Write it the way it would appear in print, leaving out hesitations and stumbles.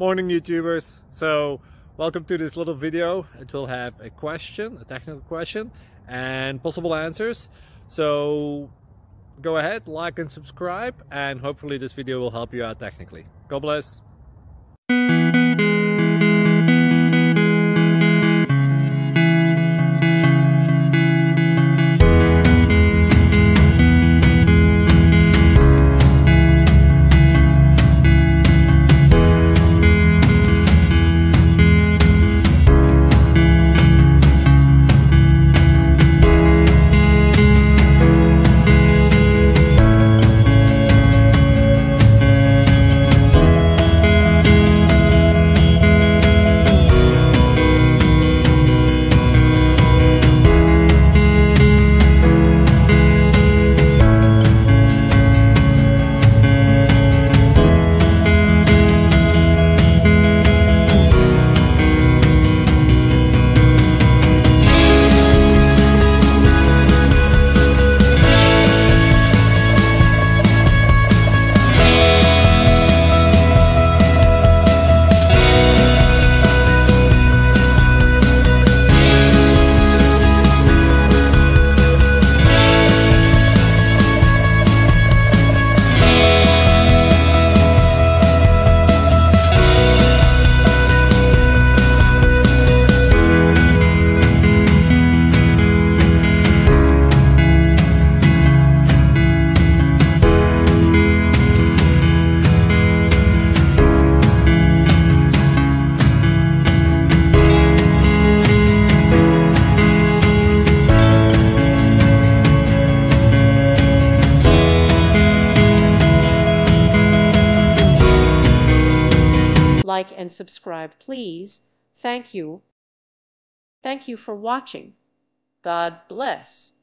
Morning YouTubers. So welcome to this little video. It will have a question, a technical question, and possible answers. So go ahead, like and subscribe, and hopefully this video will help you out technically. God bless. Like and subscribe, please. Thank you. Thank you for watching. God bless.